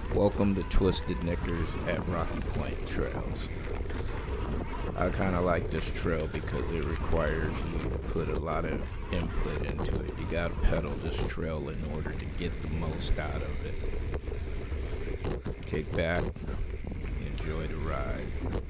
Welcome to Twisted Knickers at Rocky Point Trails. I kind of like this trail because it requires you to put a lot of input into it. You gotta pedal this trail in order to get the most out of it. Kick back, enjoy the ride.